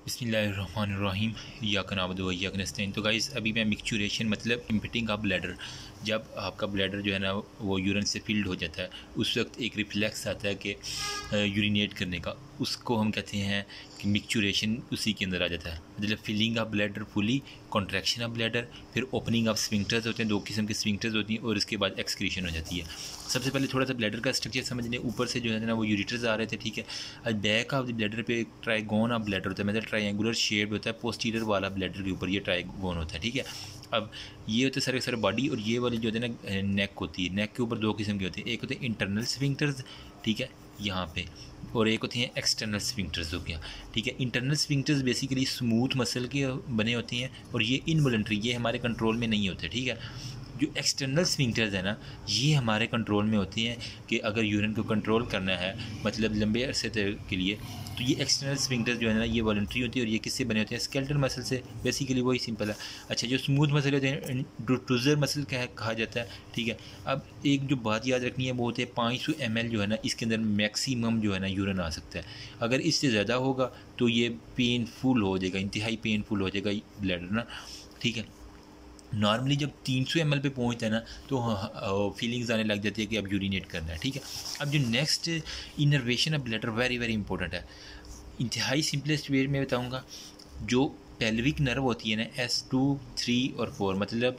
बिस्मिल्लाहिर्रहमानिर्रहीम इय्याका नअबुदु व इय्याका नस्तईन। तो गाइस अभी मैं मिक्सचुरेशन मतलब इम्पिटिंग ऑफ ब्लैडर, जब आपका ब्लैडर जो है ना वो यूरिन से फिल्ड हो जाता है उस वक्त एक रिफ्लेक्स आता है कि यूरिनेट करने का, उसको हम कहते हैं कि मिक्सचुरेशन उसी के अंदर आ जाता है। मतलब filling of bladder fully, contraction of bladder, फिर ओपनिंग ऑफ स्फिंक्टर्स होते हैं, दो किस्म के स्फिंक्टर्स होती हैं, और इसके बाद एक्सक्रीशन हो जाती है। सबसे पहले थोड़ा सा ब्लैडर का स्ट्रक्चर समझ लें। ऊपर से जो है ना वो यूरिटर्स आ रहे थे, ठीक है। और बैक ऑफ द ब्लैडर पे एक ट्राइगोन ऑफ ब्लैडर होता है, मतलब ट्रायंगुलर शेप होता है। पोस्टीरियर वाला ब्लैडर के ऊपर ये ट्राइगोन होता है, ठीक है। अब ये होते हैं सारे बॉडी, और ये वाली जो होती है ना नेक होती है। नेक के ऊपर दो किस्म के होते हैं, एक होते हैं इंटरनल स्फिंक्टर्स, ठीक है, यहाँ पे, और एक होती हैं एक्सटर्नल स्फिंक्टर्स हो गया, ठीक है। Internal sphincters basically smooth muscle के बने होती हैं, और ये इनवॉलंटरी, ये हमारे कंट्रोल में नहीं होते, ठीक है। जो एक्सटर्नल स्फिंक्टर्स है ना, ये हमारे कंट्रोल में होती हैं कि अगर यूरिन को कंट्रोल करना है मतलब लंबे अरसे के लिए, तो ये एक्सटर्नल स्फिंक्टर्स जो है ना ये वॉलंटरी होती है। और ये किससे बने होते हैं? स्केलेटल मसल से, बेसिकली वही सिंपल है। अच्छा, जो स्मूथ मसल होते हैं ट्रूजर मसल कहा जाता है, ठीक है। अब एक जो बात याद रखनी है वो होते हैं 500 ml जो है ना, इसके अंदर मैक्सिमम जो है ना यूरिन आ सकता है। अगर इससे ज़्यादा होगा तो ये पेनफुल हो जाएगा, इंतहाई पेनफुल हो जाएगा ब्लैडर ना, ठीक है। नॉर्मली जब 300 ml पे पहुंचता है ना तो फीलिंग्स आने लग जाती है कि अब यूरिनेट करना है, ठीक है। अब जो next innervation of bladder very very important है। इंतहाई सिंपलेस्ट वे में बताऊंगा, जो पेल्विक नर्व होती है ना S2, 3 और 4, मतलब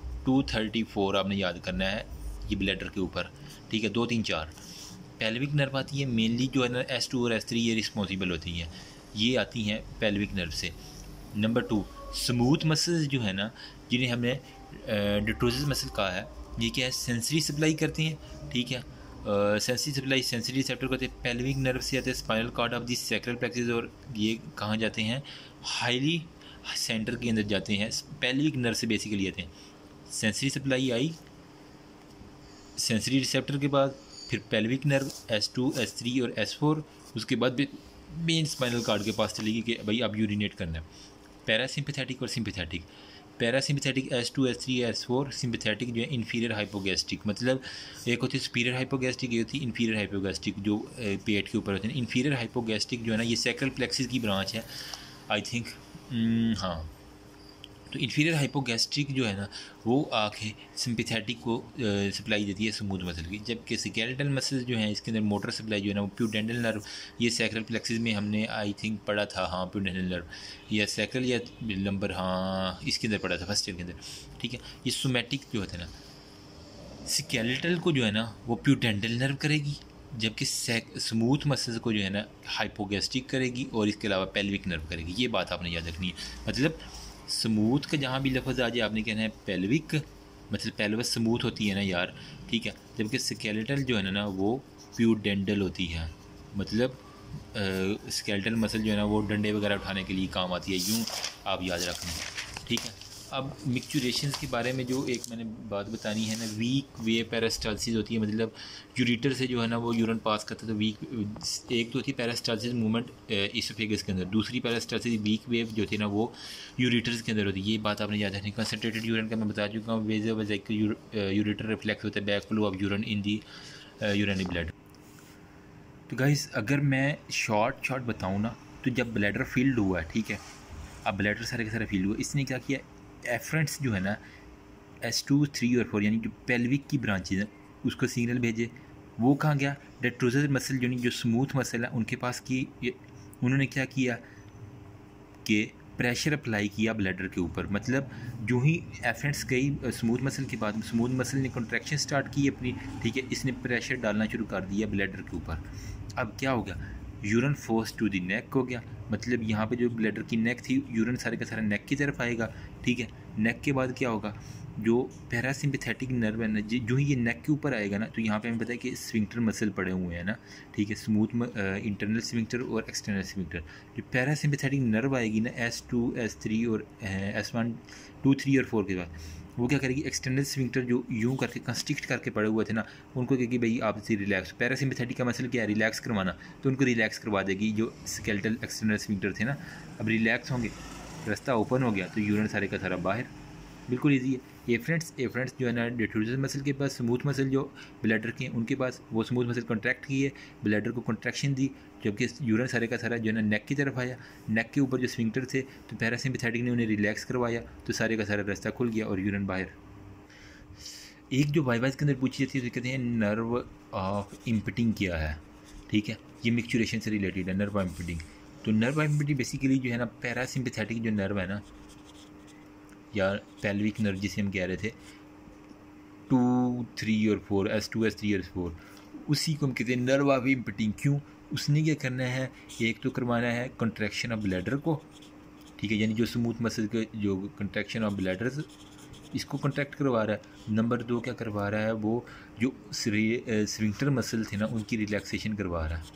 234 आपने याद करना है ये ब्लैडर के ऊपर, ठीक है। 2, 3, 4 पेल्विक नर्व आती है मेनली, जो है ना S2 और S3 ये रिस्पॉन्सिबल होती हैं, ये आती हैं पेल्विक नर्व से। नंबर 2 स्मूथ मसल्स जो है ना, जिन्हें हमने डिट्रोसिस मसल कहा है, ये क्या है? सेंसरी सप्लाई करती हैं, ठीक है। सेंसरी सप्लाई सेंसरी रिसेप्टर करते हैं, पेल्विक नर्व से आते हैं spinal cord of the sacral plexus, और ये कहाँ जाते हैं? हाईली सेंटर के अंदर जाते हैं, पेल्विक नर्व से बेसिकली आते हैं। सेंसरी सप्लाई आई सेंसरी रिसेप्टर के बाद, फिर पेल्विक नर्व S2, S3 और S4, उसके बाद मेन स्पाइनल कॉर्ड के पास चलेगी कि भाई अब यूरिनेट करना है। पैरासिम्पैथेटिक और sympathetic. Parasympathetic S2, S3, S4, sympathetic जो है इन्फीरियर हाइपोगैस्ट्रिक, मतलब एक होती है सुपीरियर हाइपोगैस्ट्रिक, ये होती है इन्फीरियर हाइपोगैस्ट्रिक, जो पेट के ऊपर होते हैं। इन्फीरियर हाइपोगैस्ट्रिक जो है ना ये सैक्रल प्लेक्सिस की ब्रांच है, आई थिंक, हाँ। तो इन्फीरियर हाइपोगैस्ट्रिक जो है ना वो आके सिंपैथेटिक को सप्लाई देती है स्मूथ मसल की, जबकि स्केलेटल मसल जो है इसके अंदर मोटर सप्लाई जो है ना वो प्यूडेंटल नर्व, ये सैक्रल प्लेक्सिस में हमने आई थिंक पढ़ा था, हाँ, प्यूडेंटल नर्व या सैक्रल या लंबर, हाँ, इसके अंदर पढ़ा था फर्स्ट ईयर के अंदर, ठीक है। ये सोमैटिक जो होता है ना, स्केलेटल को जो है ना वो प्यूडेंटल नर्व करेगी, जबकि स्मूथ मसल्स को जो है ना हाइपोगैस्ट्रिक करेगी, और इसके अलावा पेल्विक नर्व करेगी। ये बात आपने याद रखनी है। मतलब स्मूथ का जहाँ भी लफ्ज़ आ जाए आपने कहना है पेल्विक, मतलब पेल्विस स्मूथ होती है ना यार, ठीक है। जबकि स्केलेटल जो है ना वो प्यूडेंटल होती है, मतलब स्केलेटल मसल जो है ना वो डंडे वगैरह उठाने के लिए काम आती है, यूँ आप याद रखना, ठीक है। अब मिक्सचुरेशंस के बारे में जो एक मैंने बात बतानी है ना, वीक वेव पेरिस्टाल्सिस होती है, मतलब यूरिटर से जो है ना वो यूरिन पास करता है, तो वीक एक तो होती है पेरिस्टाल्सिस मूवमेंट इसोफेगस के अंदर, दूसरी पेरिस्टाल्सिस वीक वेव जो होती है ना वो यूरिटर्स के अंदर होती है। ये बात आपने याद रखनी। कंसनट्रेटेड यूरिन का मैं बता चुका हूँ, यूरिटर रिफ्लेक्स होता है back flow of urine in the urinary bladder. तो गाइस अगर मैं शॉर्ट बताऊँ ना, तो जब ब्लैडर फील्ड हुआ है, ठीक है, अब ब्लैडर सारे के सारे फील्ड हुआ, इसने क्या किया, एफरेंट्स जो है ना S2, 3 और 4 यानी जो पेल्विक की ब्रांचेज हैं उसको सिग्नल भेजे। वो कहाँ गया? डेट्रोजर मसल जो स्मूथ मसल है उनके पास की, उन्होंने क्या किया कि प्रेशर अप्लाई किया ब्लैडर के ऊपर। मतलब जो ही एफरेंट्स गई स्मूथ मसल के बाद, स्मूथ मसल ने कॉन्ट्रैक्शन स्टार्ट की अपनी, ठीक है, इसने प्रेशर डालना शुरू कर दिया ब्लैडर के ऊपर। अब क्या हो गया? Urine force to the neck हो गया, मतलब यहाँ पे जो ब्लैडर की नेक थी, यूरिन सारे का सारा नेक की तरफ आएगा, ठीक है। नेक के बाद क्या होगा? जो पैरासिम्पैथेटिक नर्व है ना, जो ही ये नेक के ऊपर आएगा ना, तो यहाँ पे हमें पता है कि स्फिंक्टर मसल पड़े हुए हैं ना, ठीक है, स्मूथ इंटरनल स्फिंक्टर और एक्सटर्नल स्फिंक्टर। जो पैरासिम्पैथेटिक नर्व आएगी ना S2, S3 और S1, 2, 3 और 4 के बाद, वो क्या करेगी? एक्सटर्नल स्फिंक्टर जो यूं करके कंस्ट्रिक्ट करके पड़े हुए थे ना, उनको कहेगी भाई आप इसे रिलैक्स। पैरासिम्पैथेटिक का मसल क्या है? रिलैक्स करवाना, तो उनको रिलैक्स करवा देगी। जो स्केलेटल एक्सटर्नल स्फिंक्टर थे ना, अब रिलैक्स होंगे, रास्ता ओपन हो गया, तो यूरिन सारे का सारा बाहर, बिल्कुल ईजी है। एफरेंट्स जो है ना डिफ्यूजन मसल के पास, स्मूथ मसल जो ब्लैडर के उनके पास, वो स्मूथ मसल कॉन्ट्रैक्ट की है, ब्लैडर को कॉन्ट्रैक्शन दी, जबकि यूरिन सारे का सारा जो है ना नेक की तरफ आया। नेक के ऊपर जो स्फिंक्टर थे तो पैरासिम्पैथेटिक ने उन्हें रिलैक्स करवाया, तो सारे का सारा रास्ता खुल गया और यूरिन बाहर। एक जो वाइवाइज के अंदर पूछी जाती है तो कहते हैं नर्व ऑफ इम्पिटिंग क्या है, ठीक है, ये मिक्चुरेशन से रिलेटेड है नर्व ऑफ इम्पिटिंग। तो नर्व ऑफ इम्पिटिंग बेसिकली जो है ना पैरासिम्पैथेटिक जो नर्व है ना, या पेल्विक नर्व जिसे हम कह रहे थे 2, 3 और 4, S2, S3 और S4, उसी को हम कहते हैं नर्व ऑफ इम्पिटिंग। क्यों? उसने क्या करना है, एक तो करवाना है कंट्रैक्शन ऑफ ब्लैडर को, ठीक है, यानी जो स्मूथ मसल के जो कंट्रैक्शन ऑफ ब्लैडर इसको कंट्रैक्ट करवा रहा है। नंबर 2 क्या करवा रहा है, वो जो स्फिंक्टर मसल थे ना उनकी रिलैक्सेशन करवा रहा है,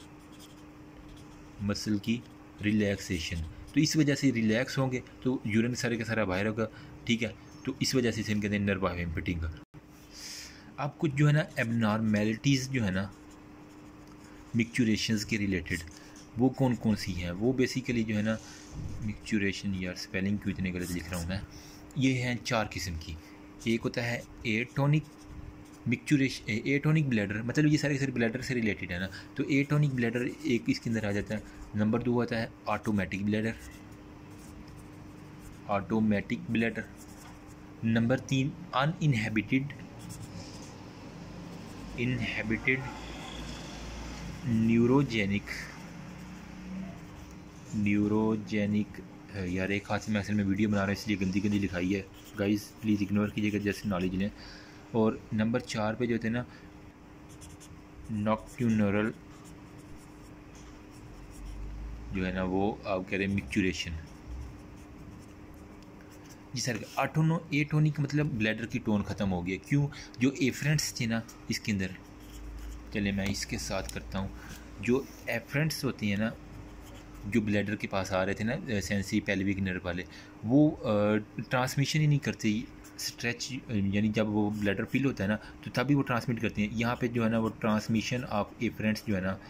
मसल की रिलैक्सेशन। तो इस वजह से रिलैक्स होंगे तो यूरिन सारे का सारा बाहर होगा, ठीक है। तो इस वजह से इसे कहते हैं नर्व ऑफ इम्पिटिंग। अब कुछ जो है ना एबनॉर्मेलिटीज़ जो है ना मिक्चुरेशंस के रिलेटेड, वो कौन कौन सी हैं, वो बेसिकली जो है ना मिक्चुरेशन, यार स्पेलिंग क्यों इतने गलत लिख रहा हूँ मैं, ये हैं 4 किस्म की। एक होता है एटोनिक मिक्चुरेशन, एटोनिक ब्लैडर, मतलब ये सारे ब्लैडर से रिलेटेड है ना, तो एटोनिक ब्लैडर एक इसके अंदर आ जाता है। नंबर 2 होता है automatic bladder, automatic bladder. Number 3 uninhibited, inhibited neurogenic, neurogenic. यार एक हाथ से मैं असल में वीडियो बना रहा हूँ इसलिए गंदी गंदी लिखाई है, गाइस प्लीज़ इग्नोर कीजिएगा, जैसे नॉलेज लें। और नंबर 4 पे जो होते हैं ना नॉक्ट्यूनरल जो है ना, वो आप कह रहे हैं मिक्चुरेशन। जी सर, एटोनिक मतलब ब्लैडर की टोन ख़त्म हो गया। क्यों? जो एफरेंट्स थे ना इसके अंदर, चले मैं इसके साथ करता हूँ, जो एफरेंट्स होती हैं ना जो ब्लैडर के पास आ रहे थे ना सेंसरी पेल्विक नर्व वाले, वो ट्रांसमिशन ही नहीं करते स्ट्रेच, यानी जब वो ब्लैडर फिल होता है ना तो तभी वो ट्रांसमिट करते हैं। यहाँ पे जो है ना वो ट्रांसमिशन ऑफ एफरेंट्स जो है ना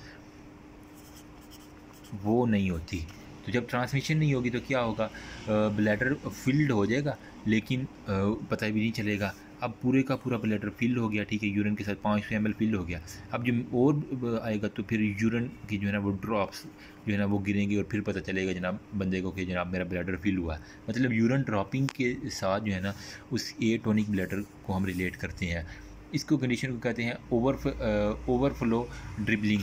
वो नहीं होती। तो जब ट्रांसमिशन नहीं होगी तो क्या होगा, ब्लैडर फिल्ड हो जाएगा लेकिन पता भी नहीं चलेगा। अब पूरे का पूरा ब्लैडर फिल हो गया, ठीक है, यूरिन के साथ 500 ml फिल हो गया। अब जब और आएगा तो फिर यूरिन की जो है ना वो ड्रॉप्स जो है ना वो गिरेंगे और फिर पता चलेगा जनाब बंदे को कि जनाब मेरा ब्लैडर फिल हुआ है। मतलब यूरिन ड्रॉपिंग के साथ जो है ना उस एटोनिक ब्लैडर को हम रिलेट करते हैं। इसको कंडीशन को कहते हैं ओवरफ्लो ड्रिबलिंग।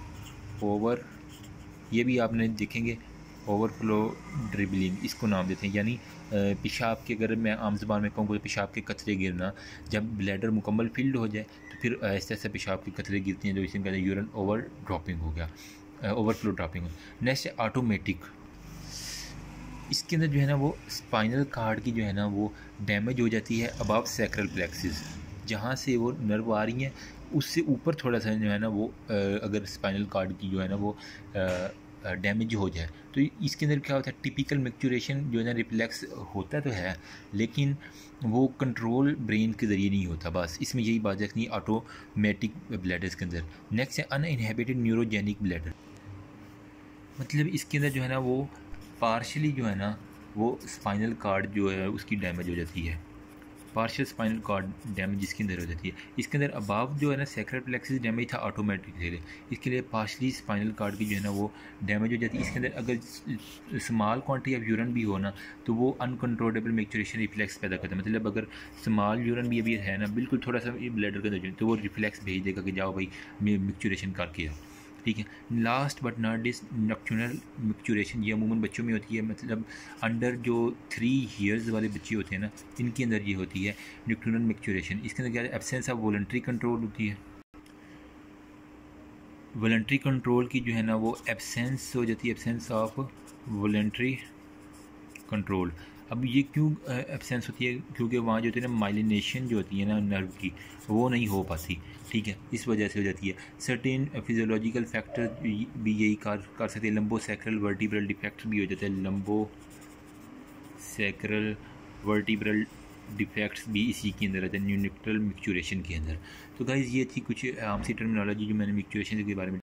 ये भी आपने देखेंगे ओवरफ्लो ड्रिबलिंग इसको नाम देते हैं, यानी पेशाब के, अगर मैं आम ज़बान में कहूँ तो पेशाब के कतरे गिरना। जब ब्लैडर मुकम्मल फिल्ड हो जाए तो फिर ऐसे ऐसे पेशाब के कतरे गिरती हैं, जो इसे कहते हैं यूरिन ओवर ड्रॉपिंग हो गया, ओवरफ्लो ड्रॉपिंग। नेक्स्ट है ऑटोमेटिक। इसके अंदर जो है ना वो स्पाइनल कार्ड की जो है ना वो डैमेज हो जाती है अबव सैक्रल प्लेक्सिस, जहाँ से वो नर्व आ रही हैं उससे ऊपर थोड़ा सा जो है ना वो अगर स्पाइनल कार्ड की जो है ना वो डैमेज हो जाए तो इसके अंदर क्या होता है, टिपिकल मिक्चुरेशन जो है ना रिफ्लेक्स होता तो है लेकिन वो कंट्रोल ब्रेन के ज़रिए नहीं होता। बस इसमें यही बात रखनी है ऑटोमेटिक ब्लैडर्स के अंदर। नेक्स्ट है अनइनहेबिटेड न्यूरोजेनिक ब्लैडर, मतलब इसके अंदर जो है ना वो पार्शली जो है ना वो स्पाइनल कार्ड जो है उसकी डैमेज हो जाती है, पार्शियल स्पाइनल कार्ड डैमेज इसके अंदर हो जाती है। इसके अंदर अबाव जो है ना सैक्रल प्लेक्सिस डैमेज था ऑटोमेटिक से, इसके लिए पार्शली स्पाइनल कार्ड की जो है ना वो डैमेज हो जाती है। इसके अंदर अगर स्मॉल क्वांटिटी ऑफ यूरिन भी हो ना तो वो अनकंट्रोलेबल मिक्चुरेशन रिफ्लेक्स पैदा करता है। मतलब अगर स्मॉल यूरिन भी अभी है ना बिल्कुल थोड़ा सा ब्लैडर के अंदर तो वो रिफ्लेक्स भेज देगा कि जाओ भाई मिक्चुरेशन करके आओ, ठीक है। Last but not least nocturnal micturition, ये अमूमन बच्चों में होती है, मतलब अंडर जो 3 ईयर्स वाले बच्चे होते हैं ना इनके अंदर ये होती है नॉक्टर्नल मिक्चुरेशन। इसके अंदर क्या है, एब्सेंस ऑफ वॉलंटरी कंट्रोल होती है, वॉलंटरी कंट्रोल की जो है ना वो एब्सेंस हो जाती है, एब्सेंस ऑफ वॉलंटरी कंट्रोल। अब ये क्यों एब्सेंस होती है, क्योंकि वहाँ जो होती है ना माइलिनेशन जो होती है ना नर्व की वो नहीं हो पाती, ठीक है, इस वजह से हो जाती है। सर्टेन फिजियोलॉजिकल फैक्टर भी यही कर सकते हैं। लंबो सैक्रल वर्टिब्रल डिफेक्ट भी हो जाता है, लंबो सैक्रल वर्टिब्रल डिफेक्ट्स भी इसी के अंदर आते हैं न्यूनिक्टल मिक्चुरेशन के अंदर। तो गाइज़ ये थी कुछ आम सी टर्मिनोलॉजी जो मैंने मिक्चुरेशन के बारे में